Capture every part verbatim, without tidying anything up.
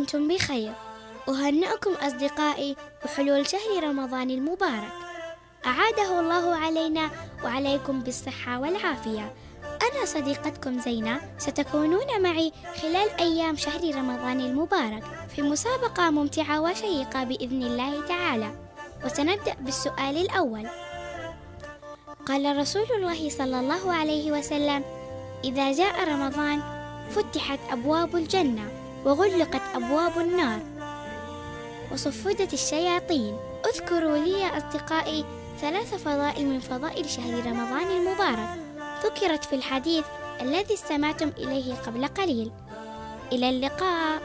وأنتم بخير. أهنئكم أصدقائي بحلول شهر رمضان المبارك، أعاده الله علينا وعليكم بالصحة والعافية. أنا صديقتكم زينة، ستكونون معي خلال أيام شهر رمضان المبارك في مسابقة ممتعة وشيقة بإذن الله تعالى. وسنبدأ بالسؤال الأول. قال رسول الله صلى الله عليه وسلم: إذا جاء رمضان فتحت أبواب الجنة وغلقت أبواب النار وصفدت الشياطين. اذكروا لي يا أصدقائي ثلاث فضائل من فضائل شهر رمضان المبارك ذكرت في الحديث الذي استمعتم إليه قبل قليل. إلى اللقاء.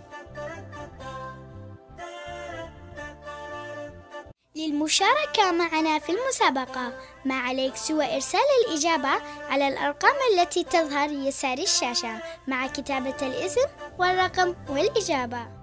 للمشاركة معنا في المسابقة ما عليك سوى إرسال الإجابة على الأرقام التي تظهر يسار الشاشة مع كتابة الاسم والرقم والإجابة.